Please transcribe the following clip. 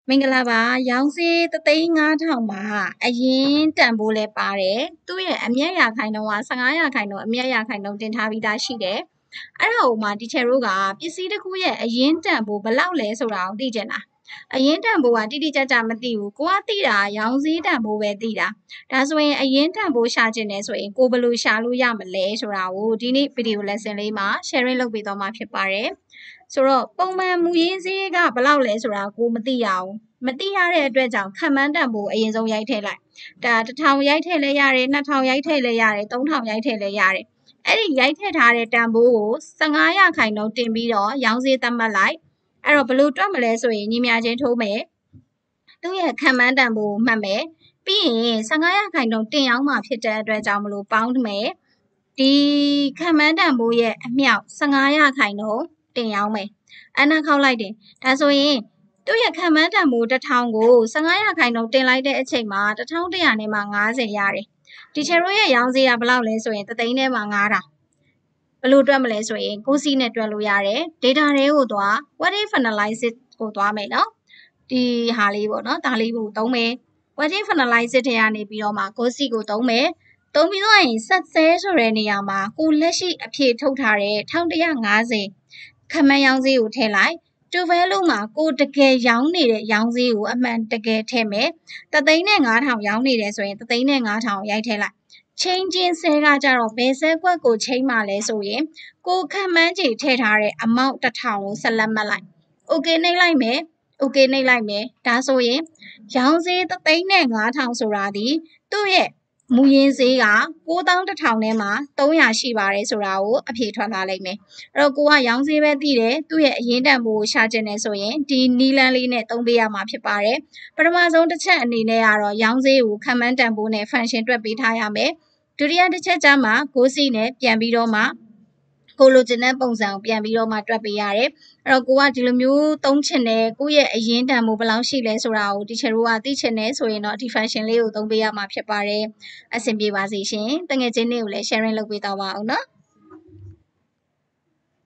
မင်္ဂလာပါရောင်စေး3,500မှာအရင်တန်ဖိုးလဲပါတယ်သူ့ရဲ့အမျက်ရာခိုင်နှုန်းက15%အမျက်ရာခိုင်နှုန်းတင်ထားပြီးသားရှိတယ်အဲ့ဒါကိုမှတီချယ်တို့ကပစ္စည်းတစ်ခုရဲ့အရင်တန်ဖိုးဘယ်လောက်လဲဆိုတာကိုသိကြလားအရင်တန်ဖိုးကတိတိကျကျမသိဘူးကိုကသိတာရောင်စေးတန်ဖိုးပဲသိတာဒါဆိုရင်အရင်တန်ဖိုးရှာချင်တယ်ဆိုရင်ကိုဘယ်လိုရှာလို့ရမလဲဆိုတာကိုဒီနေ့ဗီဒီယို lesson လေးမှာ sharing လုပ်ပေးသွားမှာဖြစ်ပါတယ်ဆိုတော့ပုံမှန်မူရင်းဈေးကဘယ်လောက်လဲဆိုတာကိုမသိရဘူးမသိရတဲ့အတွက်ကြောင့်ခံမှန်းတန်ဖိုးအရင်ဆုံးရိုက်ထည့်လိုက်ဒါ1000ရိုက်ထည့်လဲရတယ်2000ရိုက်ထည့်လဲရတယ်3000ရိုက်ထည့်လဲရတယ်အဲ့ဒီရိုက်ထည့်ထားတဲ့တန်ဖိုးကို15%တင်ပြီးတော့ရောင်းဈေးသတ်မှတ်လိုက်အဲ့တော့ဘယ်လိုတွက်မလဲဆိုရင်ညီမချင်းထိုးမယ်သူ့ရဲ့ခံမှန်းတန်ဖိုးမှတ်မယ်ပြီးရင်15%တင်ရောင်းမှာဖြစ်တဲ့အတွက်ကြောင့်မလို့ပေါင်းမယ်ဒီခံမှန်းတန်ဖိုးရဲ့အမြောက်15%တင်ရောင်းမယ်အနာခောက်လိုက်တယ်ဒါဆိုရင်သူ့ရဲ့ခံမှန်းတန်ဖိုး1000ကို15%တင်လိုက်တဲ့အချိန်မှာ1100နဲ့မှ50ရတယ်ဒီချယ်တို့ရဲ့ရောင်းဈေးကဘယ်လောက်လဲဆိုရင်3သိန်းနဲ့မှ9000ဘယ်လိုတွက်မလဲဆိုရင်ကိုစီနဲ့တွက်လို့ရတယ် data တွေကိုသွား what if analysis ကိုသွားမယ်နော်ဒီဟာလေးပေါ့နော်ဒါလေးကိုသုံးမယ် what if analysis ထဲကနေပြီးတော့မှကိုစီကိုသုံးမယ်သုံးပြီးတော့ရင်ဆက်ဆဲဆိုတဲ့နေရာမှာကိုလက်ရှိအဖြေထုတ်ထားတဲ့1150ခမန်းရောင်းဈေးကိုထည့်လိုက်2 value မှာကိုတကယ်ရောင်းနေတဲ့ရောင်းဈေးကိုအမှန်တကယ်ထည့်မယ်3သိန်းနဲ့9000ရောင်းနေတယ်ဆိုရင်3သိန်းနဲ့9000ရိုက်ထည့်လိုက်ချင်းချင်းဆဲကကြတော့ဘယ်ဆဲကွက်ကိုချိန်မှလဲဆိုရင်ကိုခန့်မှန်းခြေထည့်ထားတဲ့ amount 1000ကိုဆက်လက်မှတ်လိုက် okay နှိပ်လိုက်မယ် okay နှိပ်လိုက်မယ်ဒါဆိုရင်ရောင်းဈေး3သိန်းနဲ့9000ဆိုတာဒီသူ့ရဲ့မူရင်းဈေးက9100နဲ့မှ300ရှိပါတယ်ဆိုတာကိုအဖြေထွက်လာလိမ့်မယ်အဲ့တော့ကိုကရောင်းဈေးပဲသိတယ်သူ့ရဲ့အရင်တန်ဖိုးကိုရှာကျင်နေဆိုရင်ဒီနီလန်းလေးနဲ့သုံးပေးရမှာဖြစ်ပါတယ်ပထမဆုံးတစ်ချက်အနေနဲ့ကတော့ရောင်းဈေးကိုခံမှန်းတန်ဖိုးနဲ့ function တွက်ပေးထားရမယ်ဒုတိယတစ်ချက်ကျမှကိုစီနဲ့ပြန်ပြီးတော့မှကိုလိုချင်တဲ့ပုံစံကိုပြန်ပြီးတော့မှတွက်ပေးရတယ်အဲ့တော့ကိုကဒီလိုမျိုးသုံးချင်တယ်ကိုရဲ့အရင်တန်ဖိုးဘယ်လောက်ရှိလဲဆိုတာကိုတီချယ်တို့ကသိချင်တယ်ဆိုရင်တော့ဒီ function လေးကိုသုံးပေးရမှာဖြစ်ပါတယ်အဆင်ပြေပါစေရှင်တကယ်ချင်းလေးကိုလည်း sharing လုပ်ပေးတော့ပါအောင်နော်